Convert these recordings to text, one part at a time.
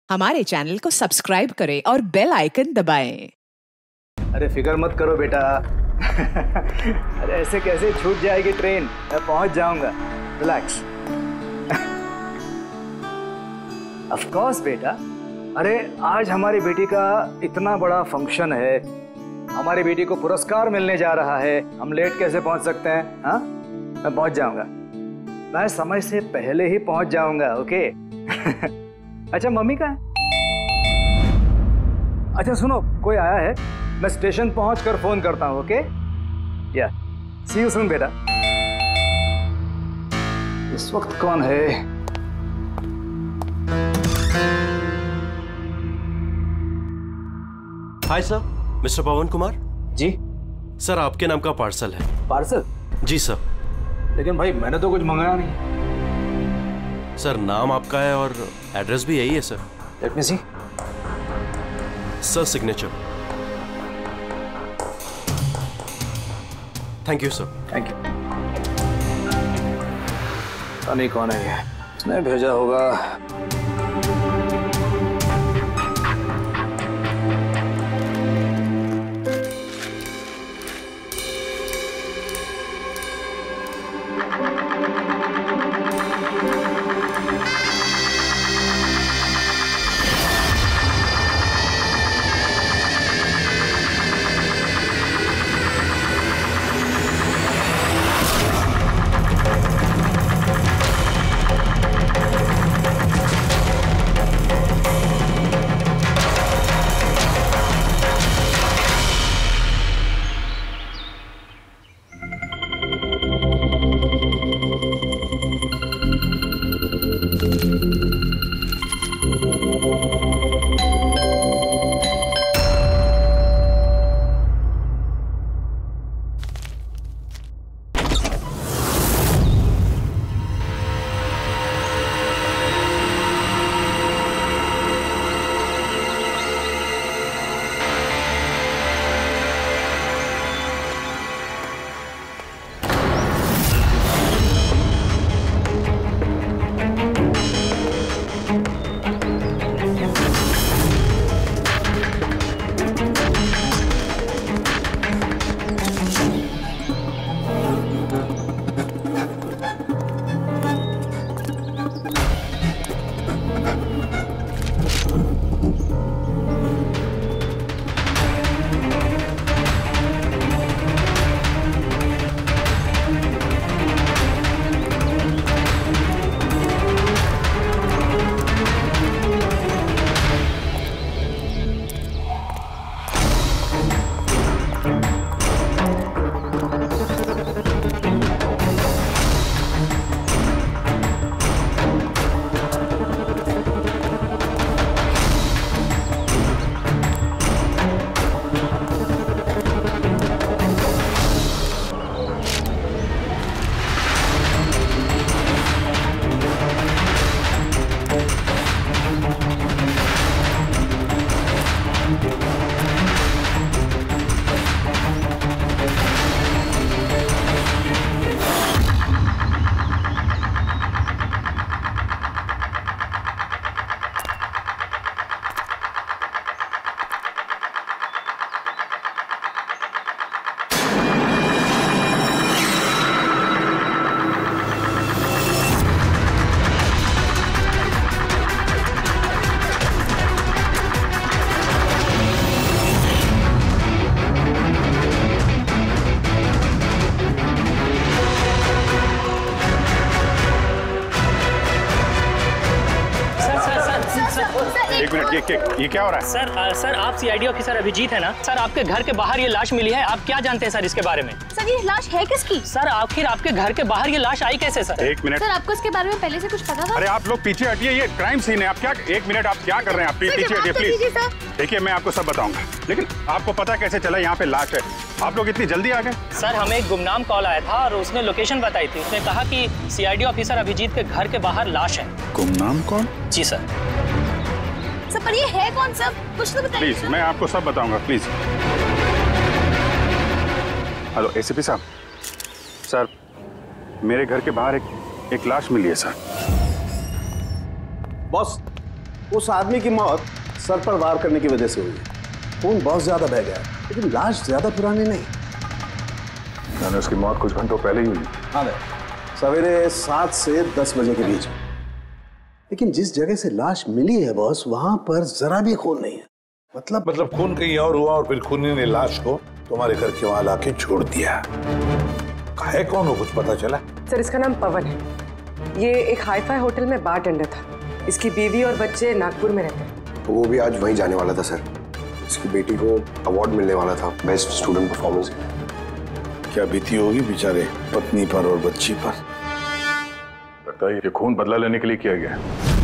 हमारे चैनल को सब्सक्राइब करें और बेल आइकन दबाएं। अरे फिक्र मत करो बेटा। अरे ऐसे कैसे छूट जाएगी ट्रेन, मैं पहुंच जाऊंगा। रिलैक्स। ऑफ कोर्स बेटा। अरे आज हमारी बेटी का इतना बड़ा फंक्शन है, हमारी बेटी को पुरस्कार मिलने जा रहा है, हम लेट कैसे पहुंच सकते हैं? हाँ, मैं पहुंच जाऊंगा, मैं समय से पहले ही पहुंच जाऊंगा। ओके। अच्छा मम्मी कहाँ है? अच्छा सुनो, कोई आया है, मैं स्टेशन पहुंचकर फोन करता हूं। ओके, या सी यू सून बेटा। इस वक्त कौन है? Hi sir, mister Pawan Kumar. जी सर, आपके नाम का पार्सल है। पार्सल? जी सर। लेकिन भाई मैंने तो कुछ मंगाया नहीं। सर, नाम आपका है और एड्रेस भी यही है sir. Let me see. Sir, signature. Thank you sir. Thank you. पता नहीं कौन है ये, उसने भेजा होगा। एक मिनट, ये क्या हो रहा है? सर आप सीआईडी ऑफिसर अभिजीत है ना? सर आपके घर के बाहर ये लाश मिली है, आप क्या जानते हैं सर इसके बारे में? सर ये लाश है किसकी? सर आखिर आपके घर के बाहर ये लाश आई कैसे सर? एक मिनट सर, आपको इसके बारे में पहले से कुछ पता था? अरे आप लोग पीछे हटिए, ये क्राइम सीन है। आप क्या, एक मिनट, आप क्या कर रहे हैं? आप पीछे हटिए प्लीज। देखिए मैं आपको सब बताऊंगा, लेकिन आपको पता कैसे चला यहाँ पे लाश है? आप लोग इतनी जल्दी आ गए? सर हमें एक गुमनाम कॉल आया था और उसने लोकेशन बताई थी। उसने कहा कि सीआईडी ऑफिसर अभिजीत के घर के बाहर लाश है। गुमनाम कौन? जी सर। सर पर ये है कौन सा, कुछ तो बताइए। प्लीज, मैं आपको सब बताऊंगा प्लीज। हेलो एसीपी साहब। सर मेरे घर के बाहर एक लाश मिली है सर। बॉस, उस आदमी की मौत सर पर वार करने की वजह से हुई है। खून बहुत ज्यादा बह गया, लेकिन लाश ज्यादा पुरानी नहीं। मैंने उसकी मौत कुछ घंटों पहले ही हुई। हाँ, सवेरे 7 से 10 बजे के बीच। लेकिन जिस जगह से लाश मिली है बॉस, वहां पर जरा भी खून नहीं है। मतलब खून कहीं और हुआ और फिर खूनी ने लाश को तुम्हारे घर के वहां लाके छोड़ दिया। है कौन हो, कुछ पता चला? सर, इसका नाम पवन है। ये एक हाईफाई होटल में बारटेंडर था। इसकी बीवी और बच्चे नागपुर में रहते हैं। तो वो भी आज वहीं जाने वाला था सर। इसकी बेटी को अवार्ड मिलने वाला था बेस्ट स्टूडेंट परफॉर्मेंस। क्या बीती होगी बेचारे पत्नी पर और बच्ची पर। लगता है ये खून बदला लेने के लिए किया गया।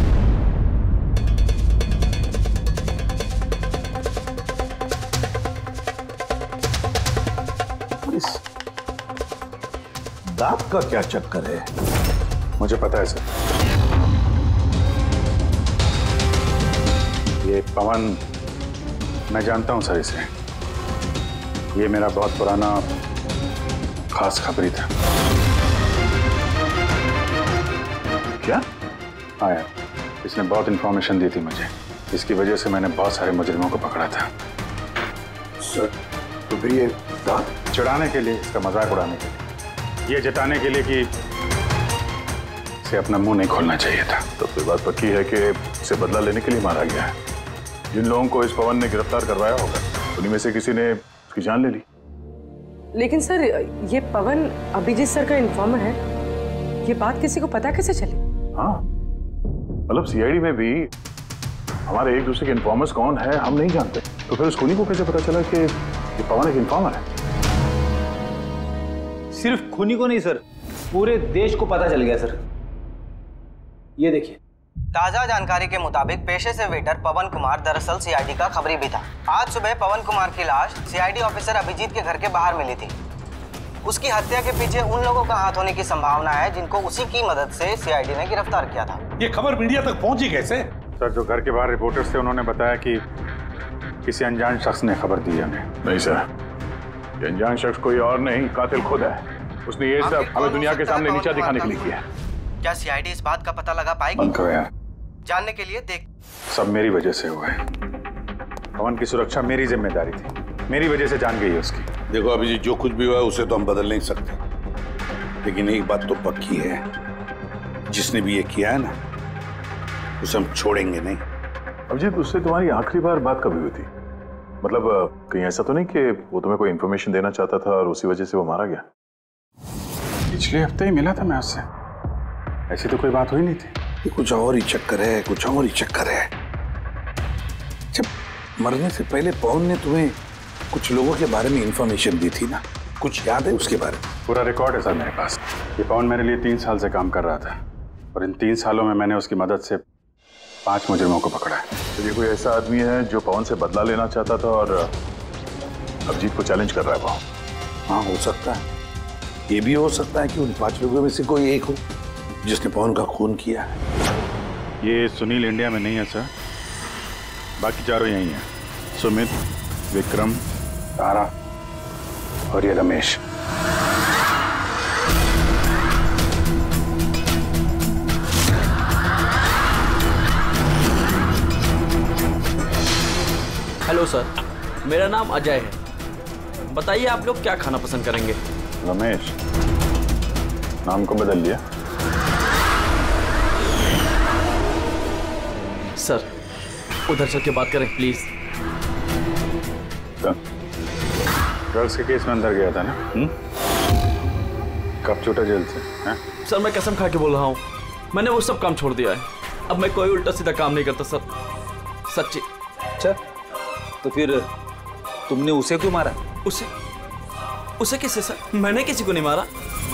दांत का क्या चक्कर है? मुझे पता है सर। ये पवन, मैं जानता हूं सर इसे। ये मेरा बहुत पुराना खास खबरी था। क्या? हाँ यार, इसने बहुत इंफॉर्मेशन दी थी मुझे। इसकी वजह से मैंने बहुत सारे मुजरिमों को पकड़ा था। सर तो फिर ये दांत चिढ़ाने के लिए, इसका मजाक उड़ाने के लिए, ये जताने के लिए कि इसे अपना मुंह नहीं खोलना चाहिए था। तो फिर बात पक्की है कि इसे बदला लेने के लिए मारा गया है। जिन लोगों को इस पवन ने गिरफ्तार करवाया होगा उन्हीं में से किसी ने उसकी जान ले ली। लेकिन सर, ये पवन अभिजीत सर का इन्फॉर्मर है। ये बात किसी को पता कैसे चली? हाँ, मतलब सीआईडी में भी हमारे एक दूसरे के इन्फॉर्मर्स कौन है हम नहीं जानते। तो फिर उस खूनी को कैसे पता चला कि ये पवन एक इन्फॉर्मर है? सिर्फ खूनी को नहीं सर, पूरे देश को पता चल गया सर। ये देखिए, ताजा जानकारी के मुताबिक पेशे से वेटर पवन कुमार दरअसल सीआईडी का खबरी भी था। आज सुबह पवन कुमार की लाश सीआईडी ऑफिसर अभिजीत के घर के बाहर मिली थी। उसकी हत्या के पीछे उन लोगों का हाथ होने की संभावना है जिनको उसी की मदद से सीआईडी ने गिरफ्तार किया था। ये खबर मीडिया तक पहुंची कैसे? सर, जो घर के बाहर रिपोर्टर्स थे उन्होंने बताया कि किसी अनजान शख्स ने खबर दी हमें। नहीं सर, ये अनजान शख्स कोई और नहीं, कातिल खुद है। उसने ये सब हमें दुनिया के सामने नीचा दिखाने के लिए किया है। क्या सीआईडी इस बात का पता लगा पाएगी? बंद करो यार। जानने के लिए देख। सब मेरी वजह से हुआ है। पवन की सुरक्षा मेरी जिम्मेदारी थी, मेरी वजह से जान गई है उसकी। देखो अभिजीत, जो कुछ भी हुआ है उसे तो हम बदल नहीं सकते, लेकिन एक बात तो पक्की है, जिसने भी ये किया है ना, उसे हम छोड़ेंगे नहीं। अभिजीत, उससे तुम्हारी आखिरी बार बात कभी हुई थी? मतलब कहीं ऐसा तो नहीं कि वो तुम्हें कोई इन्फॉर्मेशन देना चाहता था और उसी वजह से वो मारा गया? पिछले हफ्ते ही मिला था मैं उससे, ऐसी तो कोई बात हुई नहीं थी। ये कुछ और ही चक्कर है, कुछ और ही चक्कर है। जब मरने से पहले पवन ने तुम्हें कुछ लोगों के बारे में इंफॉर्मेशन दी थी ना, कुछ याद है उसके बारे में? पूरा रिकॉर्ड है सर मेरे पास। ये पवन मेरे लिए 3 साल से काम कर रहा था और इन 3 सालों में मैंने उसकी मदद से 5 मुजरिमों को पकड़ा है। तो ये कोई ऐसा आदमी है जो पवन से बदला लेना चाहता था और अभिजीत को चैलेंज कर रहा है वो? हाँ, हो सकता है। ये भी हो सकता है कि उन 5 लोगों में से कोई एक हो जिसने पवन का खून किया है। ये सुनील इंडिया में नहीं है सर, बाकी चारों यही हैं। सुमित, विक्रम, तारा और ये रमेश। हेलो सर, मेरा नाम अजय है। बताइए आप लोग क्या खाना पसंद करेंगे? रमेश, नाम को बदल लिया? सर, उधर चल के बात करें प्लीज। ड्रग्स के केस में अंदर गया था ना? कब छूटा जेल से? सर, मैं कसम खा के बोल रहा हूँ, मैंने वो सब काम छोड़ दिया है। अब मैं कोई उल्टा सीधा काम नहीं करता सर, सच्ची। अच्छा, तो फिर तुमने उसे क्यों मारा? उसे किसे सर? मैंने किसी को नहीं मारा।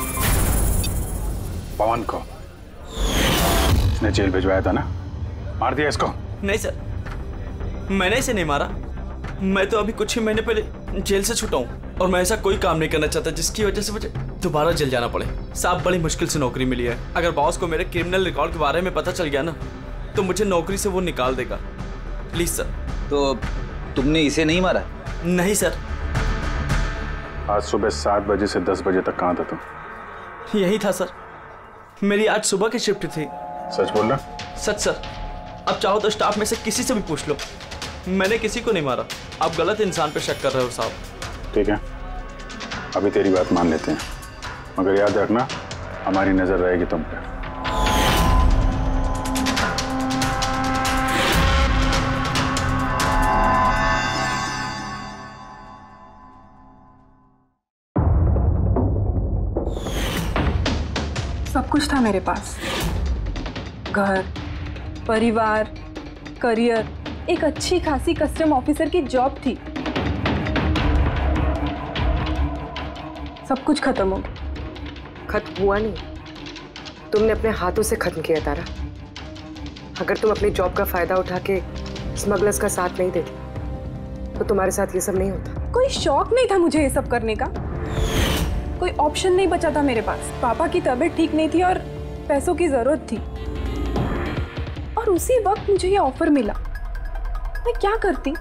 पवन को इसने जेल भिजवाया था ना, मार दिया इसको? नहीं सर, मैंने इसे नहीं मारा। मैं तो अभी कुछ ही महीने पहले जेल से छूटा हूँ और मैं ऐसा कोई काम नहीं करना चाहता जिसकी वजह से मुझे दोबारा जेल जाना पड़े। साहब, बड़ी मुश्किल से नौकरी मिली है। अगर बॉस को मेरे क्रिमिनल रिकॉर्ड के बारे में पता चल गया ना, तो मुझे नौकरी से वो निकाल देगा। Please sir. तो तुमने इसे नहीं मारा? नहीं सर। आज सुबह 7 बजे से 10 बजे तक कहाँ था तुम? यही था सर, मेरी आज सुबह की शिफ्ट थी। सच बोल रहा? सच सर, अब चाहो तो स्टाफ में से किसी से भी पूछ लो, मैंने किसी को नहीं मारा। आप गलत इंसान पे शक कर रहे हो साहब। ठीक है, अभी तेरी बात मान लेते हैं, मगर याद रखना हमारी नजर रहेगी तुम पे। सब कुछ था मेरे पास, घर, परिवार, करियर, एक अच्छी खासी कस्टम ऑफिसर की जॉब थी। सब कुछ खत्म हो गया। खत्म हुआ नहीं, तुमने अपने हाथों से खत्म किया तारा। अगर तुम अपनी जॉब का फायदा उठा के स्मगलर्स का साथ नहीं देती तो तुम्हारे साथ ये सब नहीं होता। कोई शौक नहीं था मुझे ये सब करने का, कोई ऑप्शन नहीं बचा था मेरे पास। पापा की तबीयत ठीक नहीं थी और पैसों की जरूरत थी, और उसी वक्त मुझे ये ऑफर मिला। मैं क्या करती?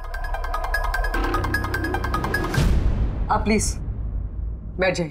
आप प्लीज बैठ जाइए।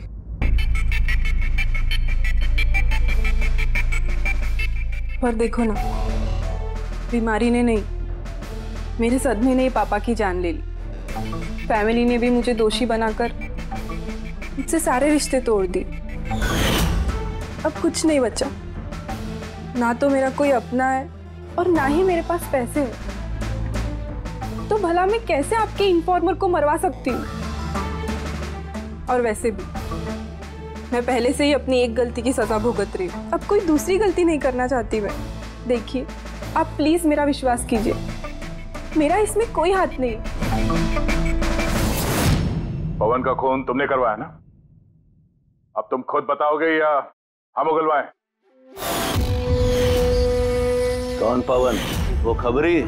पर देखो ना, बीमारी ने नहीं, मेरे सदमे ने पापा की जान ले ली। फैमिली ने भी मुझे दोषी बनाकर मुझसे सारे रिश्ते तोड़ दिए। अब कुछ नहीं बचा, ना तो मेरा कोई अपना है और ना ही मेरे पास पैसे हैं। तो भला मैं कैसे आपके इन्फॉर्मर को मरवा सकती हूँ? और वैसे भी मैं पहले से ही अपनी एक गलती की सजा भुगत रही हूँ, अब कोई दूसरी गलती नहीं करना चाहती मैं। देखिए, आप प्लीज मेरा विश्वास कीजिए, मेरा इसमें कोई हाथ नहीं। पवन का खून तुमने करवाया ना? अब तुम खुद बताओगे या हम उगलवाएं? कौन पवन? वो खबरी?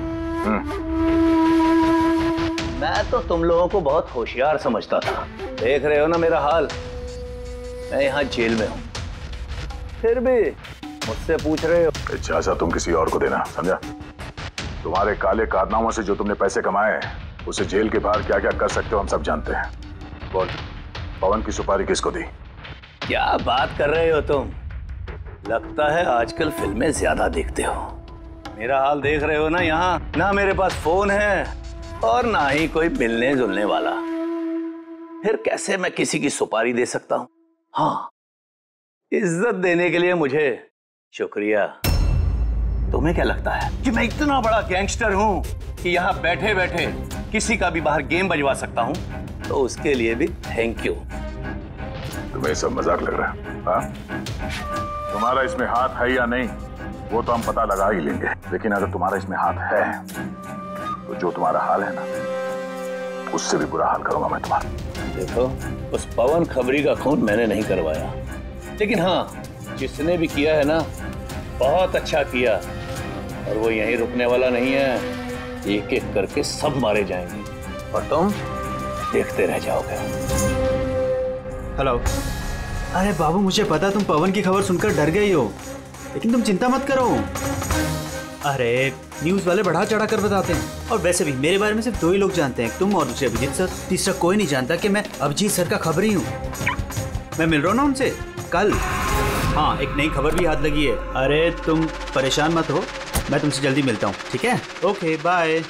मैं तो तुम लोगों को बहुत होशियार समझता था। देख रहे हो ना मेरा हाल, मैं यहाँ जेल में हूँ, फिर भी मुझसे पूछ रहे हो। इजाजत तुम किसी और को देना, समझा? तुम्हारे काले कारनामों से जो तुमने पैसे कमाए उसे जेल के बाहर क्या क्या कर सकते हो हम सब जानते हैं। बोल, पवन की सुपारी किसको दी? क्या बात कर रहे हो तुम? लगता है आजकल फिल्में ज्यादा देखते हो। मेरा हाल देख रहे हो ना, यहाँ ना मेरे पास फोन है और ना ही कोई मिलने जुलने वाला, फिर कैसे मैं किसी की सुपारी दे सकता हूँ? हाँ, इज्जत देने के लिए मुझे शुक्रिया। तुम्हें क्या लगता है कि मैं इतना बड़ा गैंगस्टर हूँ कि यहाँ बैठे बैठे किसी का भी बाहर गेम बजवा सकता हूँ? तो उसके लिए भी थैंक यू। तुम्हें सब मजाक लग रहा है? हाँ? तुम्हारा इसमें हाथ है या नहीं वो तो हम पता लगा ही लेंगे, लेकिन अगर तुम्हारा इसमें हाथ है तो जो तुम्हारा हाल है ना, उससे भी बुरा हाल करूंगा मैं तुम्हारा। देखो, उस पवन खबरी का खून मैंने नहीं करवाया, लेकिन हाँ, जिसने भी किया है ना, बहुत अच्छा किया, और वो यहीं रुकने वाला नहीं है। एक एक करके सब मारे जाएंगे और तुम देखते रह जाओगे। हेलो। अरे बाबू, मुझे पता तुम पवन की खबर सुनकर डर गई हो, लेकिन तुम चिंता मत करो। अरे न्यूज़ वाले बढ़ा चढ़ा कर बताते हैं, और वैसे भी मेरे बारे में सिर्फ 2 ही लोग जानते हैं, तुम और दूसरे अभिजीत सर। तीसरा कोई नहीं जानता कि मैं अभिजीत सर का खबरी हूँ। मैं मिल रहा हूँ ना उनसे कल। हाँ, एक नई खबर भी हाथ लगी है। अरे तुम परेशान मत हो, मैं तुमसे जल्दी मिलता हूँ, ठीक है? Okay, bye.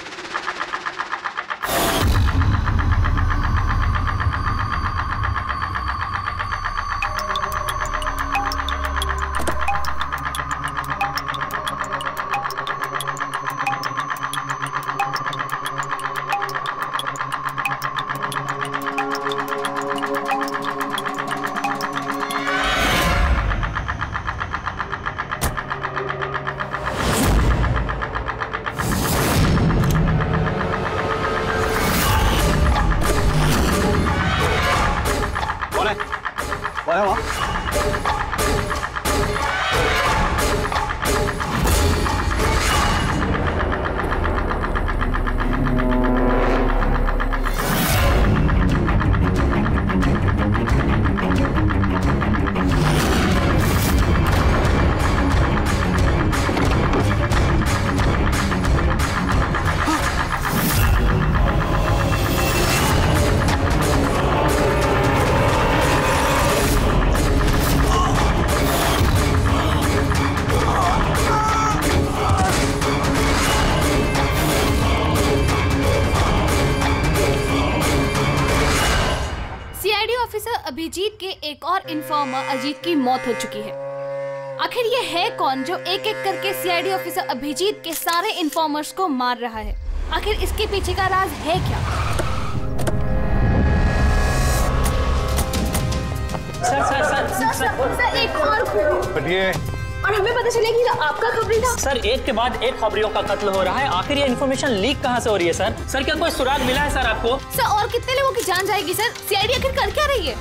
एक और इन्फॉर्मर अजीत की मौत हो चुकी है। आखिर ये है कौन जो एक एक करके सीआईडी ऑफिसर अभिजीत के सारे इन्फॉर्मर्स को मार रहा है? आखिर इसके पीछे का राज है क्या? सर एक और और हमें पता चला कि आपका खबरी था। सर एक के बाद एक खबरियों का कत्ल हो रहा है। आखिर ये इन्फॉर्मेशन लीक कहाँ से हो रही है सर? सर क्या कोई सुराग मिला है सर आपको? सर और कितने लोगों की जान जाएगी सर? सीआईडी आखिर कर क्या रही है?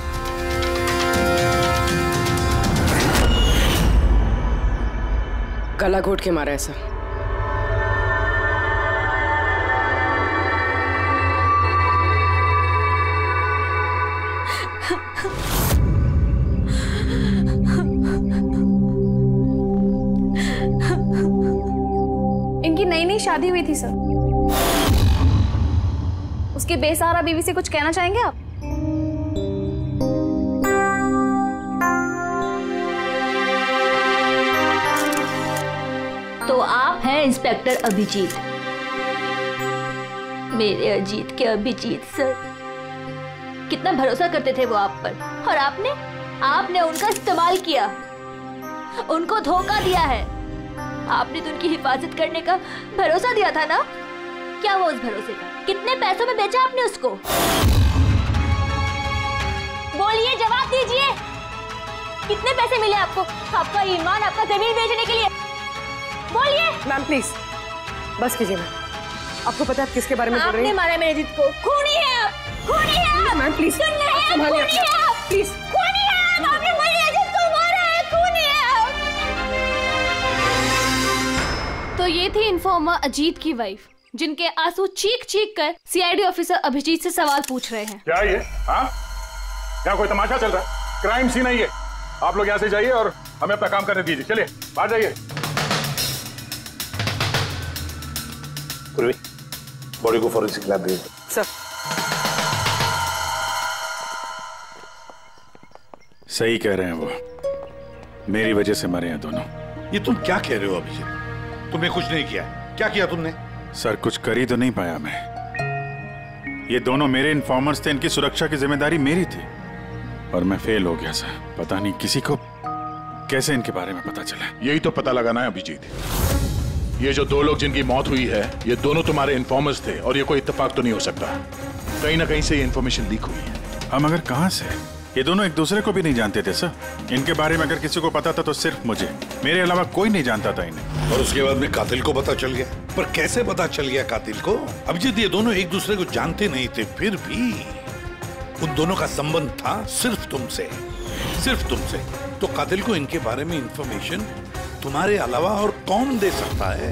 गला घोट के मारा है सर। इनकी नई नई शादी हुई थी सर। उसके बेसहारा बीवी से कुछ कहना चाहेंगे आप? तो आप हैं इंस्पेक्टर अभिजीत, मेरे अजीत के अभिजीत सर। कितना भरोसा करते थे वो आप पर, और आपने उनका इस्तेमाल किया, उनको धोखा दिया है। आपने तो उनकी हिफाजत करने का भरोसा दिया था ना? क्या वो उस भरोसे का? कितने पैसों में बेचा आपने उसको? बोलिए, जवाब दीजिए। कितने पैसे मिले आपको? आपका ईमान, आपका जमीन बेचने के लिए? बोलिए। मैम प्लीज बस कीजिए। मैम आपको पता है किसके बारे में बोल रही हैं? आपने मारा मेरे अजीत को। खूनी है आप, खूनी है आप। मैम प्लीज सुन रहे हैं? खूनी है आप, प्लीज। खूनी है आप। आपने मेरे अजीत को मारा है, खूनी है आप। तो ये थी इन्फॉर्मर अजीत की वाइफ, जिनके आंसू चीख चीख कर सीआईडी ऑफिसर अभिजीत से सवाल पूछ रहे हैं। क्या ये? हाँ, क्या कोई तमाशा चल रहा है? क्राइम सीन है ये। आप लोग यहाँ से जाइए और हमें अपना काम करने दीजिए। चलिए बाहर जाइए। बॉडी को फॉरेंसिक लैब भेज दो। सर सही कह रहे हैं वो, मेरी वजह से मरे हैं दोनों। ये तुम क्या कह रहे हो अभिजीत? तुमने कुछ नहीं किया। क्या किया तुमने? सर कुछ कर ही तो नहीं पाया मैं। ये दोनों मेरे इन्फॉर्मर्स थे, इनकी सुरक्षा की जिम्मेदारी मेरी थी और मैं फेल हो गया सर। पता नहीं किसी को कैसे इनके बारे में पता चला। यही तो पता लगाना है अभिजीत। ये जो दो लोग जिनकी मौत हुई है, ये दोनों तुम्हारे इन्फॉर्मर्स थे और ये कोई इत्तेफाक तो नहीं हो सकता। कहीं ना कहीं से ये इन्फॉर्मेशन लीक हुई है। हम अगर कहां से? ये दोनों एक दूसरे को भी नहीं जानते थे सर। इनके बारे में अगर किसी को पता था तो सिर्फ मुझे, मेरे अलावा कोई नहीं जानता था इन्हें। और उसके बाद में कातिल को पता चल गया। पर कैसे पता चल गया कातिल को? अभिजीत ये दोनों एक दूसरे को जानते नहीं थे, फिर भी उन दोनों का संबंध था सिर्फ तुमसे, सिर्फ तुमसे। तो कातिल को इनके बारे में इंफॉर्मेशन तुम्हारे अलावा और कौन दे सकता है?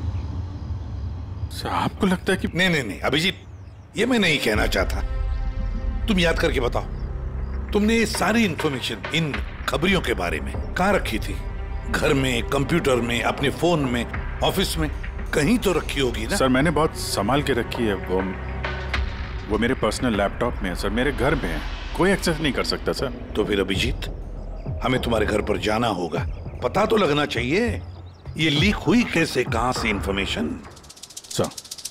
सर आपको लगता है कि नहीं अभिजीत, ये मैं नहीं कहना चाहता। तुम याद करके बताओ, तुमने ये सारी इंफॉर्मेशन इन खबरियों के बारे में कहाँ रखी थी? घर में, कंप्यूटर में, अपने फोन में, ऑफिस में, कहीं तो रखी होगी ना? सर मैंने बहुत संभाल के रखी है। वो मेरे पर्सनल लैपटॉप में है सर, मेरे घर में है, कोई एक्सेस नहीं कर सकता सर। तो फिर अभिजीत हमें तुम्हारे घर पर जाना होगा, पता तो लगना चाहिए ये लीक हुई कैसे, कहां से इंफॉर्मेशन। सर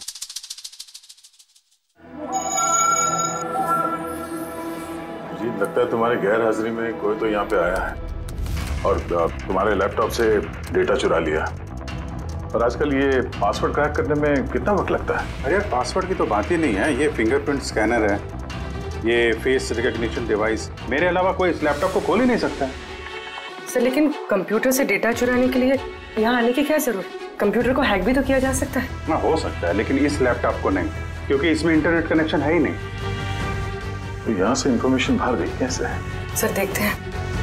जी लगता है तुम्हारे गैर हाजिरी में कोई तो यहाँ पे आया है और तुम्हारे लैपटॉप से डेटा चुरा लिया। और आजकल ये पासवर्ड क्रैक करने में कितना वक्त लगता है? अरे यार पासवर्ड की तो बात ही नहीं है। ये फिंगरप्रिंट स्कैनर है, ये फेस रिकॉग्निशन डिवाइस, मेरे अलावा कोई इस लैपटॉप को खोल ही नहीं सकता। सर लेकिन कंप्यूटर से डेटा चुराने के लिए यहाँ आने की क्या जरूरत? कंप्यूटर को हैक भी तो किया जा सकता है। हाँ हो सकता है, लेकिन इस लैपटॉप को नहीं, क्योंकि इसमें इंटरनेट कनेक्शन है ही नहीं। तो यहाँ से इंफॉर्मेशन बाहर गई कैसे? सर देखते हैं।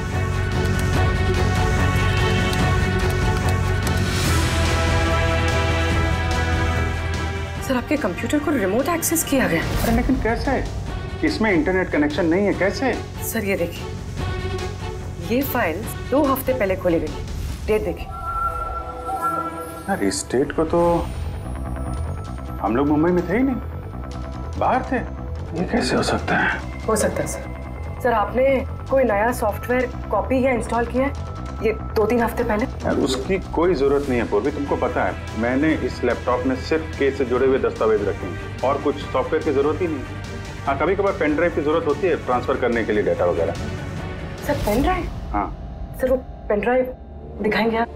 सर आपके कंप्यूटर को रिमोट एक्सेस किया गया। अरे लेकिन कैसे? इसमें इंटरनेट कनेक्शन नहीं है, कैसे? सर ये देखिए, ये फाइल 2 हफ्ते पहले खोली गई। डेट देखिए। यार इस डेट को तो हम लोग मुंबई में थे ही नहीं, बाहर थे। ये कैसे हो सकता है? हो सकता है सर। सर आपने कोई नया सॉफ्टवेयर कॉपी या इंस्टॉल किया है ये 2-3 हफ्ते पहले? यार उसकी कोई जरूरत नहीं है पूर्वी, तुमको पता है मैंने इस लैपटॉप में सिर्फ केस से जुड़े हुए दस्तावेज रखे हैं और कुछ सॉफ्टवेयर की जरूरत ही नहीं। हाँ कभी कभार पेन ड्राइव की जरूरत होती है ट्रांसफर करने के लिए डेटा वगैरह। Sir pen drive? हाँ सर वो पेन ड्राइव दिखाएंगे आप?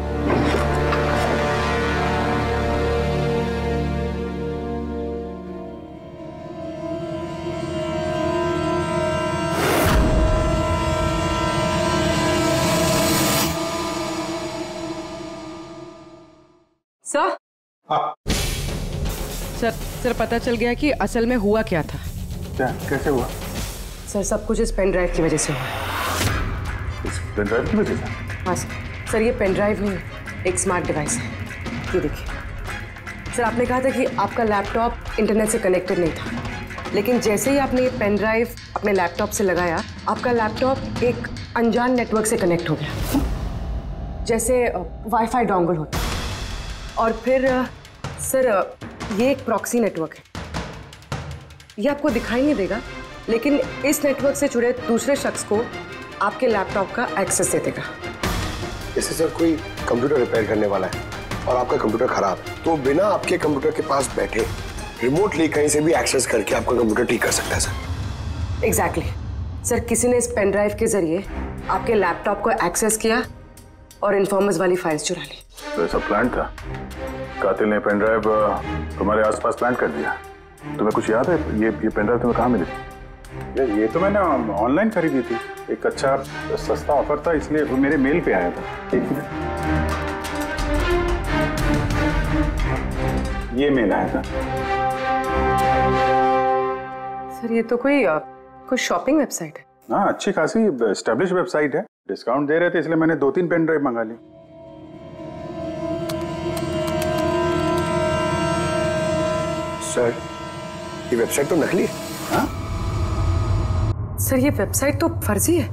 सर सर पता चल गया कि असल में हुआ क्या था। क्या कैसे हुआ? सर सब कुछ इस पेन ड्राइव की वजह से हुआ। इस पेन ड्राइव की वजह से? हाँ सर ये पेन ड्राइव नहीं एक स्मार्ट डिवाइस है। ये देखिए सर, आपने कहा था कि आपका लैपटॉप इंटरनेट से कनेक्टेड नहीं था, लेकिन जैसे ही आपने ये पेन ड्राइव अपने लैपटॉप से लगाया, आपका लैपटॉप एक अनजान नेटवर्क से कनेक्ट हो गया, जैसे वाईफाई डोंगल होता। और फिर सर ये एक प्रॉक्सी नेटवर्क है। ये आपको दिखाई नहीं देगा, लेकिन इस नेटवर्क से जुड़े दूसरे शख्स को आपके लैपटॉप का एक्सेस दे देगा। जैसे सर कोई कंप्यूटर रिपेयर करने वाला है और आपका कंप्यूटर खराब है, तो बिना आपके कंप्यूटर के पास बैठे रिमोटली कहीं से भी एक्सेस करके आपका कंप्यूटर ठीक कर सकता है सर। एग्जैक्टली सर, किसी ने इस पेन ड्राइव के जरिए आपके लैपटॉप को एक्सेस किया और इन्फॉर्मर्स वाली फाइल्स चुरा ली। तो ऐसा प्लान था? कातिल ने पेन ड्राइव तुम्हारे आसपास प्लान कर दिया। तुम्हें कुछ याद है ये पेन ड्राइव तुम्हें कहाँ मिली? ये तो मैंने ऑनलाइन खरीदी थी, एक अच्छा सस्ता ऑफर था, इसलिए वो मेरे मेल पे आया था। एक मिनट, ये मेल आया था। सर ये तो कोई शॉपिंग वेबसाइट है। हाँ अच्छी खासी एस्टेब्लिश वेबसाइट है, डिस्काउंट दे रहे थे इसलिए मैंने 2-3 पेन ड्राइव मंगा ली। सर ये वेबसाइट तो नकली है। हाँ? सर ये वेबसाइट तो फर्जी है।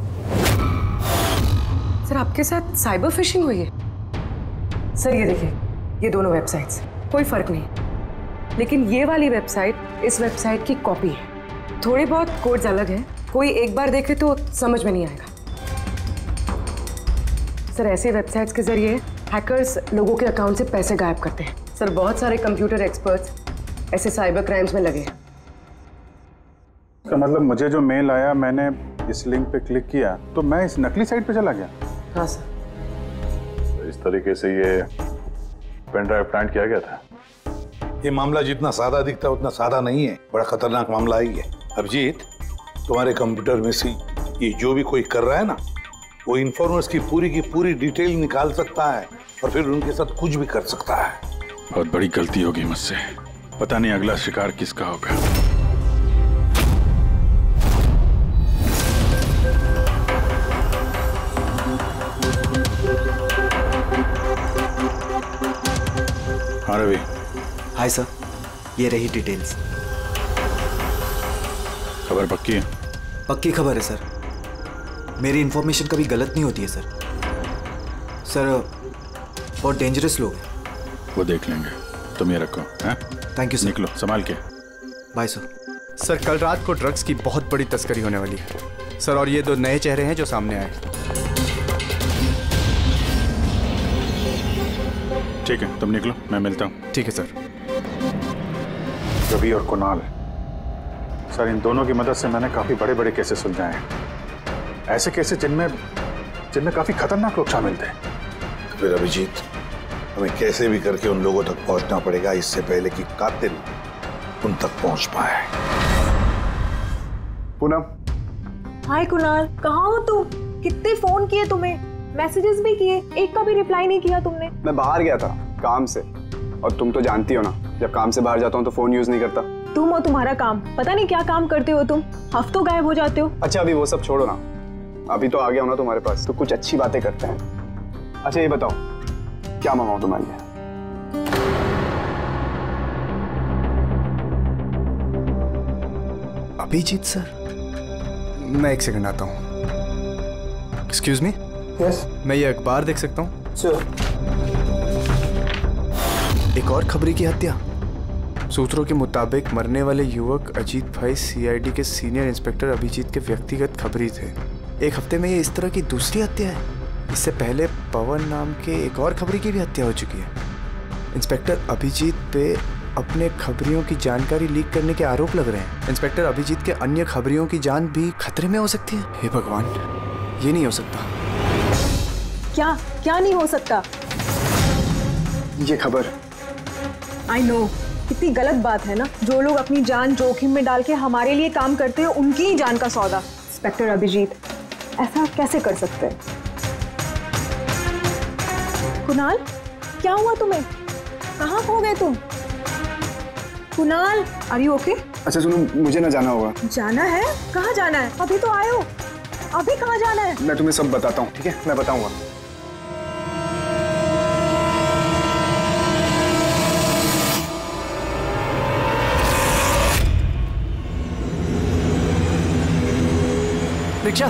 सर आपके साथ साइबर फिशिंग हुई है। सर ये देखिए, ये दोनों वेबसाइट्स, कोई फर्क नहीं, लेकिन ये वाली वेबसाइट इस वेबसाइट की कॉपी है। थोड़े बहुत कोड्स अलग हैं, कोई एक बार देखे तो समझ में नहीं आएगा। सर ऐसे वेबसाइट्स के जरिए हैकर्स लोगों के अकाउंट से पैसे गायब करते हैं। सर बहुत सारे कंप्यूटर एक्सपर्ट्स ऐसे साइबर क्राइम्स में लगे। इसका मतलब मुझे जो मेल आया, मैंने इस लिंक पे क्लिक किया तो मैं इस नकली साइट पे चला गया। हाँ सर। तो इस तरीके से ये पेन ड्राइव प्लांट किया गया था। ये मामला जितना सादा दिखता है उतना सादा नहीं है, बड़ा खतरनाक मामला ही है। अभिजीत, तुम्हारे कंप्यूटर में से ये जो भी कोई कर रहा है ना, वो इन्फॉर्मर्स की पूरी डिटेल निकाल सकता है और फिर उनके साथ कुछ भी कर सकता है। बहुत बड़ी गलती होगी मुझसे, पता नहीं अगला शिकार किसका होगा। हाँ रवि। हाय सर, ये रही डिटेल्स। खबर पक्की है? पक्की खबर है सर। मेरी इंफॉर्मेशन कभी गलत नहीं होती है सर। सर बहुत डेंजरस लोग हैं। वो देख लेंगे, तुम ये रखो। हैं? Thank you sir. निकलो, संभाल के। Bye sir. सर कल रात को ड्रग्स की बहुत बड़ी तस्करी होने वाली है सर, और ये 2 नए चेहरे हैं जो सामने आए। ठीक है, तुम निकलो, मैं मिलता हूँ। ठीक है सर। रवि और कुणाल, सर इन दोनों की मदद से मैंने काफी बड़े केसेस सुलझाए हैं। ऐसे केसेस जिनमें काफी खतरनाक लोग शामिल थे। फिर अभिजीत, हमें कैसे भी करके उन लोगों तक पहुंचना पड़ेगा इससे पहले कि कातिल उन तक पहुंच पाए। पूनम। हाय कुणाल, कहाँ हो तुम? कितने फोन किए तुम्हें, मैसेजेस भी किए, एक का भी रिप्लाई नहीं किया तुमने। मैं बाहर गया था काम से, और तुम तो जानती हो ना, जब काम से बाहर जाता हूँ तो फोन यूज नहीं करता। तुम और तुम्हारा काम, पता नहीं क्या काम करते हो तुम, हफ्तों गायब हो जाते हो। अच्छा अभी वो सब छोड़ो ना, अभी तो आ गया हो ना तुम्हारे पास, तो कुछ अच्छी बातें करते हैं। अच्छा ये बताओ, क्या मंगाऊं तुम्हारे लिए? अभिजीत सर, मैं 1 सेकंड आता हूँ। Excuse me. यस। मैं ये अखबार देख सकता हूँ? सर। एक और खबरी की हत्या। सूत्रों के मुताबिक मरने वाले युवक अजीत भाई सीआईडी के सीनियर इंस्पेक्टर अभिजीत के व्यक्तिगत खबरी थे। एक हफ्ते में ये इस तरह की दूसरी हत्या है। इससे पहले पवन नाम के एक और खबरी की भी हत्या हो चुकी है। इंस्पेक्टर अभिजीत पे अपने खबरियों की जानकारी लीक करने के आरोप लग रहे हैं। इंस्पेक्टर अभिजीत के अन्य खबरियों की जान भी खतरे में हो सकती है। हे भगवान। ये नहीं हो सकता। क्या क्या नहीं हो सकता? ये खबर। आई नो, कितनी गलत बात है ना। जो लोग अपनी जान जोखिम में डाल के हमारे लिए काम करते हैं, उनकी ही जान का सौदा। इंस्पेक्टर अभिजीत ऐसा कैसे कर सकते हैं? कुणाल, क्या हुआ तुम्हें? कहाँ खो गए तुम? Kunal, are you okay? अच्छा सुनो, मुझे ना जाना होगा। जाना है? कहाँ जाना है? अभी तो आए हो, अभी कहाँ जाना है? मैं तुम्हें सब बताता हूँ, ठीक है? मैं बताऊंगा। रिक्शा।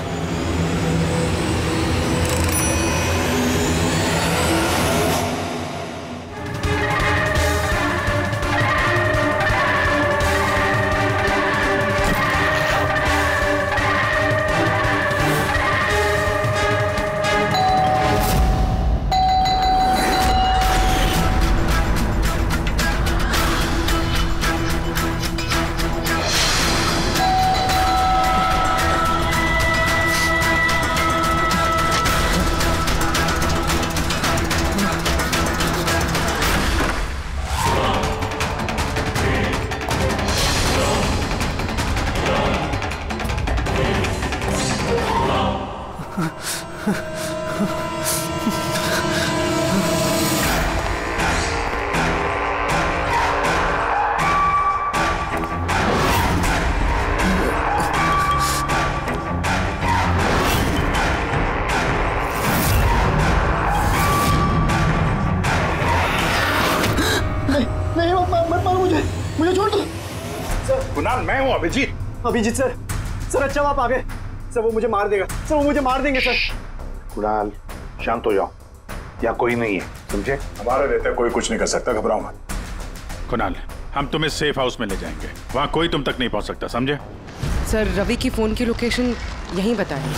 मुझे छोड़ दो सर। कुणाल, मैं हूँ अभिजीत। अभिजीत सर, सर अच्छा आप आ गए। सर वो मुझे मार देगा, सर वो मुझे मार देंगे सर। कुणाल शांत हो जाओ, या कोई नहीं है, समझे? हमारे रहते कोई कुछ नहीं कर सकता, घबराओ मत। कुणाल, हम तुम्हें सेफ हाउस में ले जाएंगे, वहां कोई तुम तक नहीं पहुंच सकता, समझे? सर रवि की फोन की लोकेशन यहीं बताएं।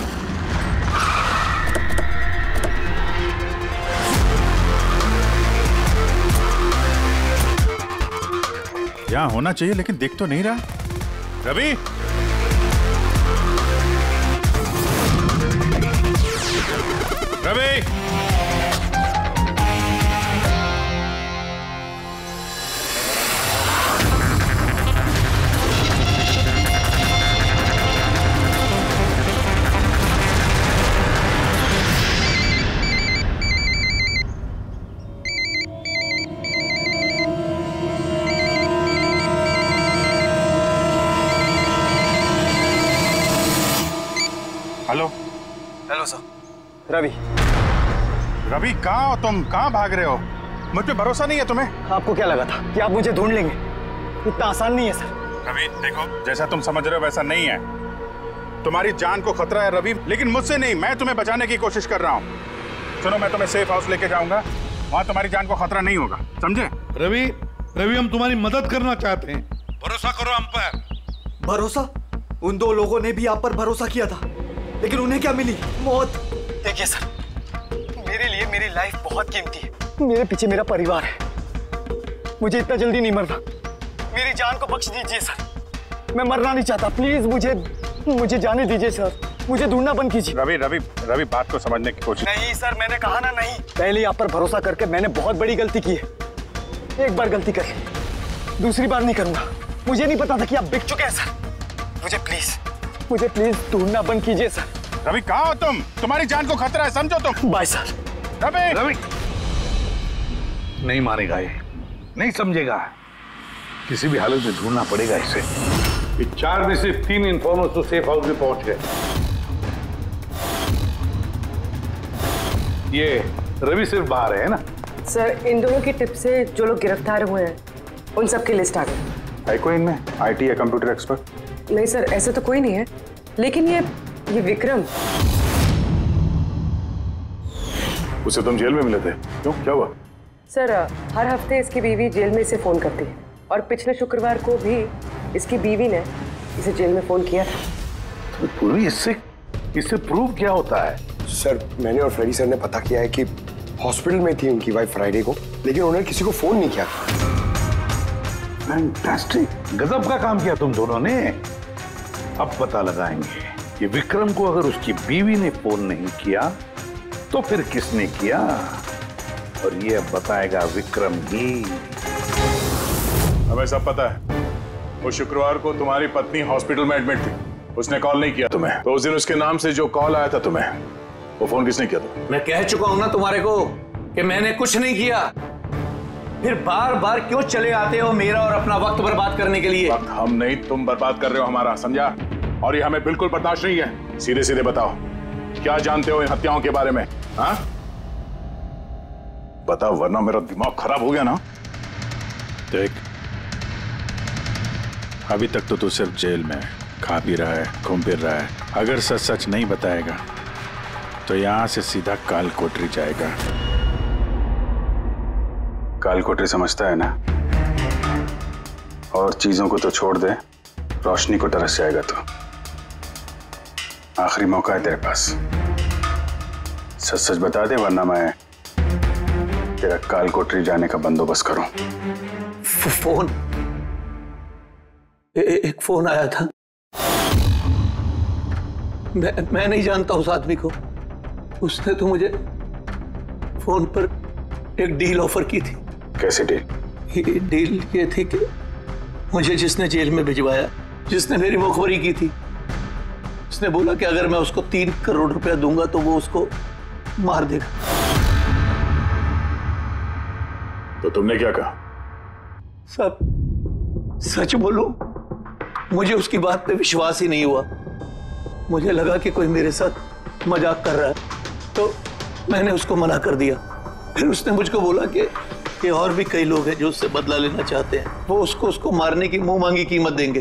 यहाँ होना चाहिए लेकिन दिख तो नहीं रहा। Ravi, Ravi, hello. Hello sir. Ravi. Ravi कहाँ हो तुम? कहाँ भाग रहे हो? मुझ पे भरोसा नहीं है तुम्हें? आपको क्या लगा था कि आप मुझे ढूंढ लेंगे? इतना आसान नहीं है सर। रवि देखो, जैसा तुम समझ रहे हो वैसा नहीं है। तुम्हारी जान को खतरा है रवि, लेकिन मुझसे नहीं, मैं तुम्हें बचाने की कोशिश कर रहा हूँ। सुनो, मैं तुम्हें सेफ हाउस लेके जाऊंगा, वहाँ तुम्हारी जान को खतरा नहीं होगा, समझे? रवि, रवि हम तुम्हारी मदद करना चाहते हैं, भरोसा करो हम पर। भरोसा? उन दो लोगों ने भी आप पर भरोसा किया था, लेकिन उन्हें क्या मिली? मौत। देखिए सर, मेरे लिए मेरी लाइफ बहुत कीमती है। मेरे पीछे मेरा परिवार है, मुझे इतना जल्दी नहीं मरना। मेरी जान को बख्श दीजिए सर, मैं मरना नहीं चाहता। प्लीज मुझे जाने दीजिए सर, मुझे ढूंढना बंद कीजिए। रवि रवि रवि, बात को समझने की कोशिश। नहीं सर, मैंने कहा ना नहीं। पहले आप पर भरोसा करके मैंने बहुत बड़ी गलती की है। एक बार गलती कर ली, दूसरी बार नहीं करूंगा। मुझे नहीं पता था कि आप बिक चुके हैं सर। मुझे प्लीज ढूंढना बंद कीजिए सर। रवि कहाँ हो तुम? तुम्हारी जान को खतरा है, समझो तुम। Bye sir. रवि, रवि नहीं मारेगा ये, नहीं समझेगा। किसी भी हालत में ढूंढना पड़ेगा इसे। ये 4 में से 3 इन्फॉर्मर्स तो सेफ हाउस में पहुंच गए। ये रवि सिर्फ बाहर है ना? सर इन दोनों की टिप से जो लोग गिरफ्तार हुए हैं उन सब की लिस्ट आ गई। है कोई इनमें IT या कंप्यूटर एक्सपर्ट? नहीं सर, ऐसे तो कोई नहीं है, लेकिन ये विक्रम, उसे तुम जेल में मिले थे, क्यों, क्या हुआ? सर हर हफ्ते इसकी बीवी जेल में इसे फोन करती है, और पिछले शुक्रवार को भी इसकी बीवी ने इसे जेल में फोन किया था। तो पूरी इससे प्रूव क्या होता है? सर मैंने और फ्रेडी सर ने पता किया है कि हॉस्पिटल में थी उनकी वाइफ फ्राइडे को, लेकिन उन्होंने किसी को फोन नहीं किया। फैंटास्टिक, गजब का काम किया तुम दोनों ने। अब पता लगाएंगे कि विक्रम को अगर उसकी बीवी ने फोन नहीं किया तो फिर किसने किया? और ये अब बताएगा विक्रम ही। हमें सब पता है। वो शुक्रवार को तुम्हारी पत्नी हॉस्पिटल में एडमिट थी, उसने कॉल नहीं किया तुम्हें। तो उस दिन उसके नाम से जो कॉल आया था तुम्हें, वो फोन किसने किया था? मैं कह चुका हूं ना तुम्हारे को कि मैंने कुछ नहीं किया। फिर बार बार क्यों चले आते हो मेरा और अपना वक्त बर्बाद करने के लिए? वक्त हम नहीं, तुम बर्बाद कर रहे हो हमारा, समझा? और ये हमें बिल्कुल बर्दाश्त नहीं है। सीधे सीधे बताओ, क्या जानते हो इन हत्याओं के बारे में? हाँ बताओ, वरना मेरा दिमाग खराब हो गया ना। देख, अभी तक तो तू सिर्फ जेल में खा पी रहा है, घूम फिर रहा है। अगर सच सच नहीं बताएगा तो यहां से सीधा काल कोठरी जाएगा। काल कोठरी समझता है ना? और चीजों को तो छोड़ दे, रोशनी को तरस जाएगा तू। आखिरी मौका है तेरे पास, सच सच बता दे, वरना मैं तेरा काल कोठरी जाने का बंदोबस्त करूं। फोन, एक फोन आया था। मैं नहीं जानता उस आदमी को। उसने तो मुझे फोन पर एक डील ऑफर की थी। कैसी डील? डील ये थी कि मुझे जिसने जेल में भिजवाया, जिसने मेरी मुखबरी की थी, उसने बोला कि अगर मैं उसको 3 करोड़ रुपया दूंगा तो वो उसको मार देगा। तो तुमने क्या कहा? सब सच बोलूं, मुझे उसकी बात पे विश्वास ही नहीं हुआ। मुझे लगा कि कोई मेरे साथ मजाक कर रहा है, तो मैंने उसको मना कर दिया। फिर उसने मुझको बोला कि और भी कई लोग हैं जो उससे बदला लेना चाहते हैं, वो उसको मारने की मुंह मांगी कीमत देंगे।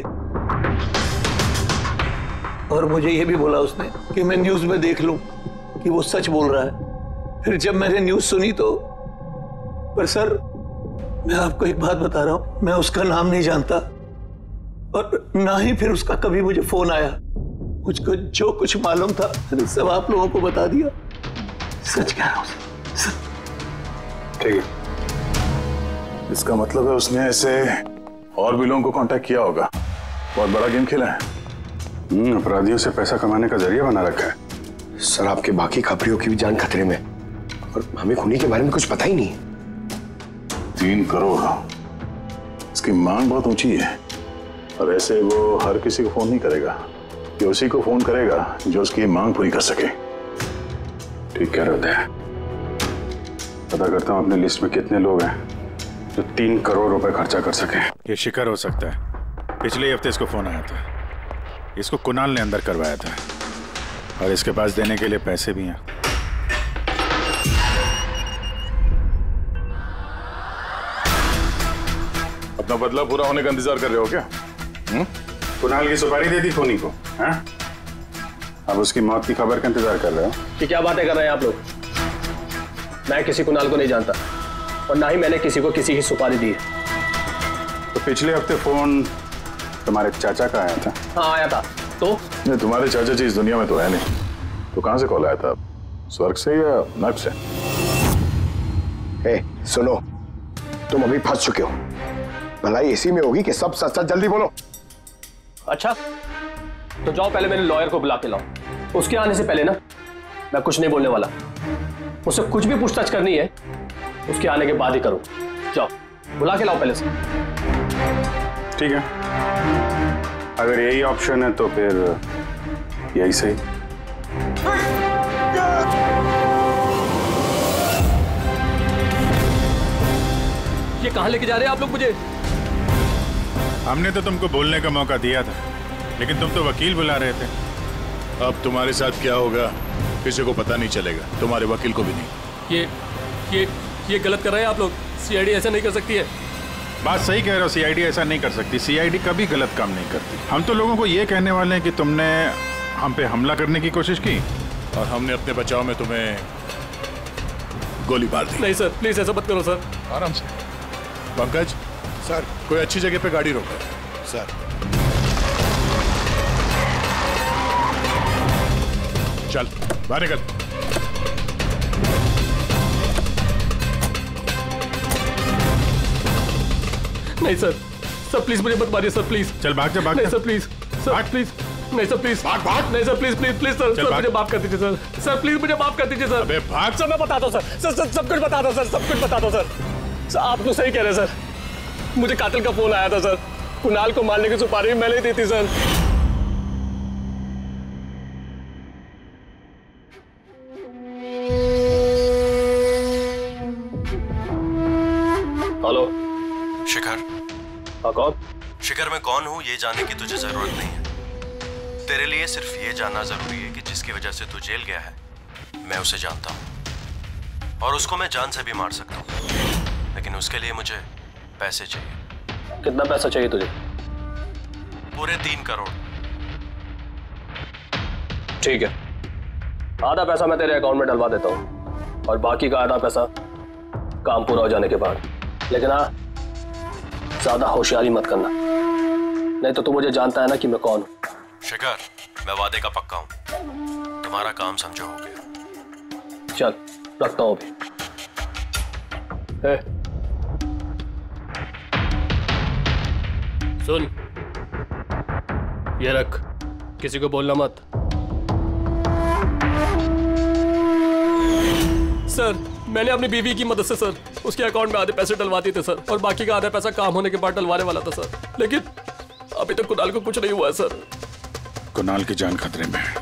और मुझे ये भी बोला उसने कि मैं न्यूज में देख लूं कि वो सच बोल रहा है। फिर जब मैंने न्यूज सुनी तो, पर सर मैं आपको एक बात बता रहा हूं, मैं उसका नाम नहीं जानता और ना ही फिर उसका कभी मुझे फोन आया। मुझको जो कुछ मालूम था सब आप लोगों को बता दिया। सच कह रहा हूं। ठीक है, इसका मतलब है उसने ऐसे और भी लोगों को कांटेक्ट किया होगा। बहुत बड़ा गेम खेला है। अपराधियों से पैसा कमाने का जरिया बना रखा है। सर, आपके बाकी खबरियों की भी जान खतरे में, और हमें खूनी के बारे में कुछ पता ही नहीं। 3 करोड़, इसकी मांग बहुत ऊंची है। और ऐसे वो हर किसी को फोन नहीं करेगा, ये उसी को फोन करेगा जो उसकी मांग पूरी कर सके। ठीक कह रहे हैं। पता करता हूँ अपने लिस्ट में कितने लोग हैं जो 3 करोड़ रुपए खर्चा कर सके। ये शिकर हो सकता है। पिछले हफ्ते इसको फोन आया था, इसको कुणाल ने अंदर करवाया था और इसके पास देने के लिए पैसे भी हैं। अपना बदला पूरा होने का इंतजार कर रहे हो क्या? कुणाल की सुपारी दे दी खूनी को, हैं? अब उसकी मौत की खबर का इंतजार कर रहे हो? कि क्या बातें कर रहे हैं आप लोग? मैं किसी कुणाल को नहीं जानता और ना ही मैंने किसी को किसी की सुपारी दी है। तो पिछले हफ्ते फोन तुम्हारे चाचा का आया था? हाँ आया था। तो नहीं, तुम्हारे चाचा जी इस दुनिया में तो है नहीं, तो कहां से कॉल आया था? स्वर्ग से या नर्क से? सुनो, तुम अभी फंस चुके हो। भलाई इसी में होगी कि सब सच सच जल्दी बोलो। अच्छा तो जाओ, पहले मेरे लॉयर को बुला के लाओ। उसके आने से पहले ना मैं कुछ नहीं बोलने वाला। उससे कुछ भी पूछताछ करनी है उसके आने के बाद ही करो। जाओ बुला के लाओ पहले से। ठीक है, अगर यही ऑप्शन है तो फिर यही सही। ये कहां लेके जा रहे हैं आप लोग मुझे? हमने तो तुमको बोलने का मौका दिया था, लेकिन तुम तो वकील बुला रहे थे। अब तुम्हारे साथ क्या होगा किसी को पता नहीं चलेगा, तुम्हारे वकील को भी नहीं। ये गलत कर रहे हैं आप लोग। सीआईडी ऐसा नहीं कर सकती है। बात सही कह रहे हो, सीआईडी ऐसा नहीं कर सकती। सीआईडी कभी गलत काम नहीं करती। हम तो लोगों को ये कहने वाले हैं कि तुमने हम पे हमला करने की कोशिश की और हमने अपने बचाव में तुम्हें गोली मार दी। नहीं सर, प्लीज ऐसा मत करो सर। आराम से। पंकज सर, कोई अच्छी जगह पे गाड़ी रोको सर। चल बाहर निकल। नहीं सर, सर प्लीज मुझे मत मारिए सर, प्लीज। चल भाग जा, भाग नहीं जा। सर प्लीज, सर प्लीज नहीं सर प्लीज नहीं sir please please please sir मुझे माफ कर दीजिए सर प्लीज मुझे माफ कर दीजिए सर। अबे भाग। सर मैं बता दो सर सब कुछ बता दो सब कुछ बता दो सर आप तो सही कह रहे हैं सर। मुझे कातिल का फोन आया था सर, कुणाल को मारने की सुपारी मैंने ही दी थी सर। हेलो शिखर। हाँ कौन? शिखर मैं कौन हूँ ये जानने की तुझे जरूरत नहीं है। तेरे लिए सिर्फ ये जानना जरूरी है कि जिसकी वजह से तू जेल गया है मैं उसे जानता हूँ और उसको मैं जान से भी मार सकता हूँ, लेकिन उसके लिए मुझे पैसे चाहिए। कितना पैसा चाहिए तुझे? पूरे 3 करोड़। ठीक है, आधा पैसा मैं तेरे अकाउंट में डलवा देता हूँ और बाकी का आधा पैसा काम पूरा हो जाने के बाद। लेकिन हाँ, ज्यादा होशियारी मत करना, नहीं तो तू मुझे जानता है ना कि मैं कौन हूं। शिखर मैं वादे का पक्का हूं, तुम्हारा काम समझो हो गया। चल रखता हूं अभी। सुन, ये रख, किसी को बोलना मत। सर मैंने अपनी बीवी की मदद से सर उसके अकाउंट में आधे पैसे डलवा दिए थे सर, और बाकी का आधा पैसा काम होने के बाद डलवाने वाला था सर, लेकिन अभी तक कुणाल को कुछ नहीं हुआ है सर। कुणाल की जान खतरे में है।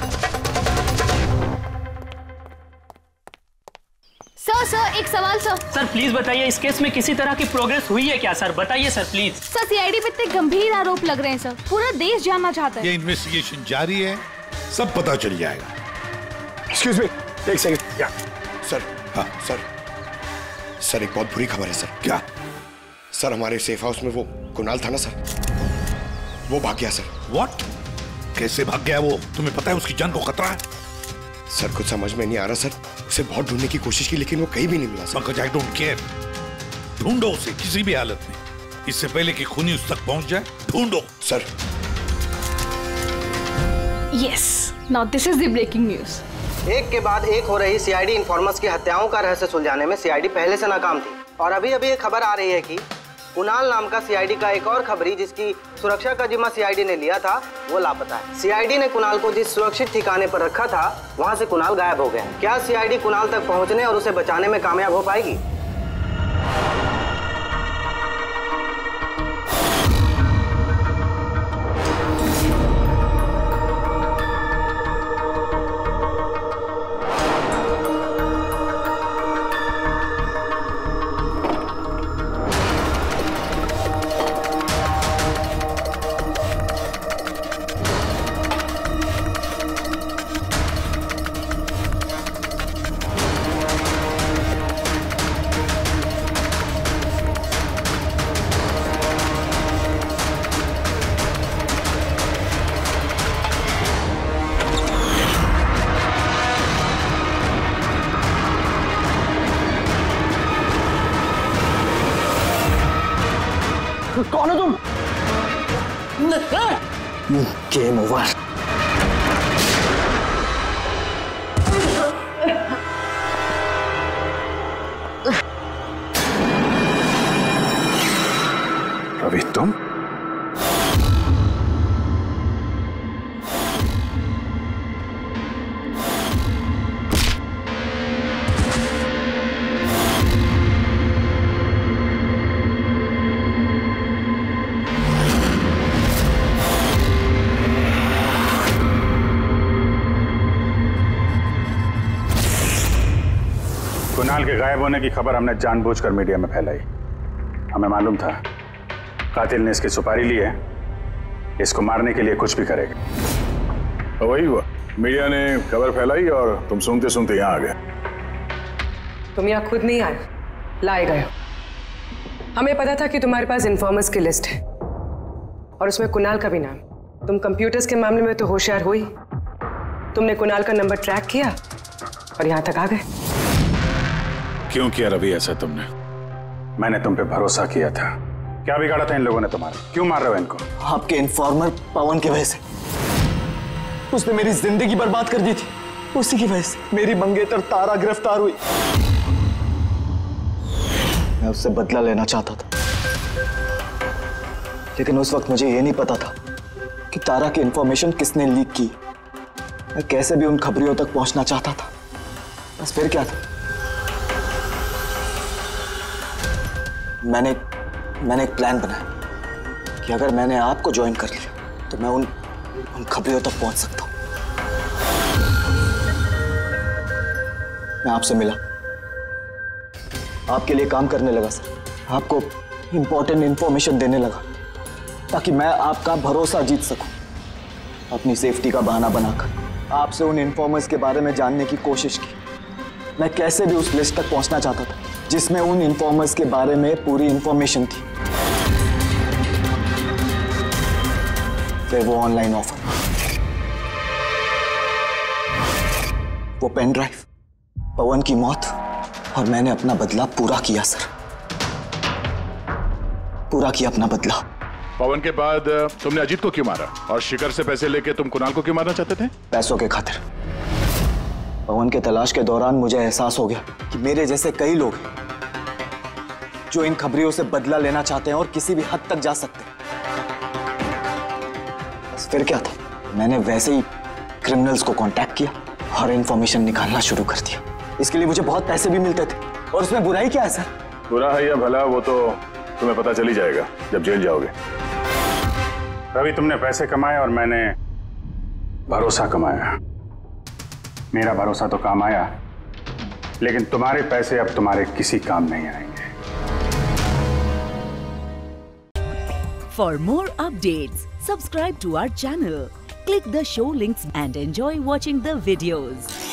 सर एक सवाल सर प्लीज बताइए, इस केस में किसी तरह की प्रोग्रेस हुई है क्या सर? बताइए सर प्लीज। सर सीआईडी पे इतने गंभीर आरोप लग रहे हैं सर, पूरा देश जानना चाहता है। ये इन्वेस्टिगेशन जारी है, सब पता चल जाएगा। एक्सक्यूज मी, एक सेकंड। या सर। हाँ सर एक बहुत बुरी खबर है सर। क्या? सर हमारे सेफ हाउस में वो कुणाल था ना सर, वो भाग गया सर। व्हाट? कैसे भाग गया वो? तुम्हें पता है उसकी जान को खतरा है? सर कुछ समझ में नहीं आ रहा सर, उसे बहुत ढूंढने की कोशिश की लेकिन वो कहीं भी नहीं मिला सर। मगर आई डोंट केयर, ढूंढो उसे किसी भी हालत में, इससे पहले कि खूनी उस तक पहुंच जाए। ढूंढो sir. Yes, now this is the breaking news. एक के बाद एक हो रही सीआईडी इन्फॉर्मर्स की हत्याओं का रहस्य सुलझाने में सीआईडी पहले से नाकाम थी, और अभी अभी ये खबर आ रही है कि कुणाल नाम का सीआईडी का एक और खबरी जिसकी सुरक्षा का जिम्मा सीआईडी ने लिया था वो लापता है। सीआईडी ने कुणाल को जिस सुरक्षित ठिकाने पर रखा था वहां से कुणाल गायब हो गया। क्या सीआईडी कुणाल तक पहुंचने और उसे बचाने में कामयाब हो पाएगी? कौन हो तुम? Game over. रवि तुम? कुणाल के गायब होने की खबर हमने जानबूझकर मीडिया में फैलाई। हमें मालूम था कातिल ने इसकी सुपारी ली है, इसको मारने के लिए कुछ भी करेगा। तो वही हुआ, मीडिया ने खबर फैलाई और तुम सुनते सुनते यहाँ आ गए। तुम यहाँ खुद नहीं आए, लाए गए। हमें पता था कि तुम्हारे पास इन्फॉर्मर्स की लिस्ट है और उसमें कुणाल का भी नाम। तुम कंप्यूटर्स के मामले में तो होशियार हो ही, तुमने कुणाल का नंबर ट्रैक किया और यहाँ तक आ गए। क्यों किया रवि ऐसा तुमने? मैंने तुम पे भरोसा किया था। क्या बिगाड़ा था इन लोगों ने तुम्हारा? क्यों मार रहे हो इनको? आपके इन्फॉर्मर पवन की वजह से। उसने मेरी जिंदगी बर्बाद कर दी थी, उसी की वजह से मेरी मंगेतर तारा गिरफ्तार हुई। मैं उससे बदला लेना चाहता था, लेकिन उस वक्त मुझे ये नहीं पता था कि तारा की इंफॉर्मेशन किसने लीक की। मैं कैसे भी उन खबरियों तक पहुंचना चाहता था, बस फिर क्या था। मैंने एक प्लान बनाया कि अगर मैंने आपको ज्वाइन कर लिया तो मैं उन खबरियों तक पहुंच सकता हूं। मैं आपसे मिला, आपके लिए काम करने लगा सर, आपको इंपॉर्टेंट इंफॉर्मेशन देने लगा ताकि मैं आपका भरोसा जीत सकूं। अपनी सेफ्टी का बहाना बनाकर आपसे उन इन्फॉर्मर्स के बारे में जानने की कोशिश की। मैं कैसे भी उस लिस्ट तक पहुंचना चाहता था जिसमें उन इन्फॉर्मर्स के बारे में पूरी इंफॉर्मेशन थी। फिर वो ऑनलाइन ऑफर, वो पेन ड्राइव, पवन की मौत, और मैंने अपना बदला पूरा किया सर, पूरा किया अपना बदला। पवन के बाद तुमने अजीत को क्यों मारा और शिखर से पैसे लेके तुम कुणाल को क्यों मारना चाहते थे? पैसों के खातिर। पवन के तलाश के दौरान मुझे एहसास हो गया कि मेरे जैसे कई लोग हैं जो इन खबरियों से बदला लेना चाहते हैं और किसी भी हद तक जा सकते हैं। बस फिर क्या था, मैंने वैसे ही क्रिमिनल्स को कांटेक्ट किया और इंफॉर्मेशन निकालना शुरू कर दिया। इसके लिए मुझे बहुत पैसे भी मिलते थे, और उसमें बुराई क्या है सर? बुरा है या भला वो तो तुम्हें पता चल ही जाएगा जब जेल जाओगे। रवि, तुमने पैसे कमाए और मैंने भरोसा कमाया। मेरा भरोसा तो काम आया, लेकिन तुम्हारे पैसे अब तुम्हारे किसी काम नहीं आएंगे। For more updates, subscribe to our channel, click the show links and enjoy watching the videos.